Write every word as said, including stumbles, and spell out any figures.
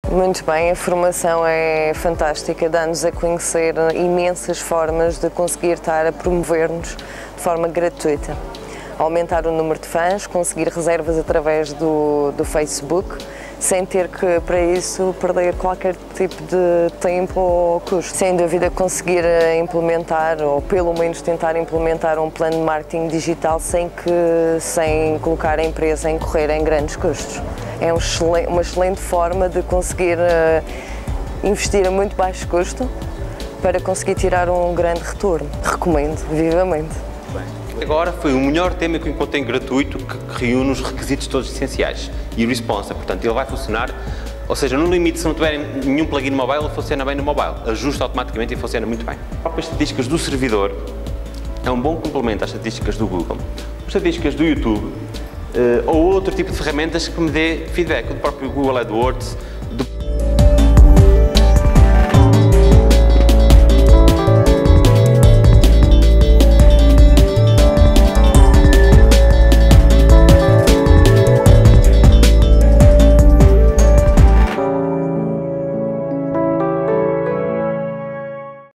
Muito bem, a formação é fantástica, dá-nos a conhecer imensas formas de conseguir estar a promover-nos de forma gratuita. Aumentar o número de fãs, conseguir reservas através do, do Facebook, sem ter que, para isso, perder qualquer tipo de tempo ou custo. Sem dúvida, conseguir implementar, ou pelo menos tentar implementar um plano de marketing digital sem, que, sem colocar a empresa em correr em grandes custos. É um excelente, uma excelente forma de conseguir uh, investir a muito baixo custo para conseguir tirar um grande retorno. Recomendo, vivamente. Bem, agora foi o melhor tema que eu encontrei gratuito que reúne os requisitos todos essenciais e o responsa, portanto ele vai funcionar, ou seja, no limite se não tiverem nenhum plugin mobile, ele funciona bem no mobile, ajusta automaticamente e funciona muito bem. As próprias estatísticas do servidor é um bom complemento às estatísticas do Google, as estatísticas do YouTube, Uh, ou outro tipo de ferramentas que me dê feedback, o próprio Google AdWords,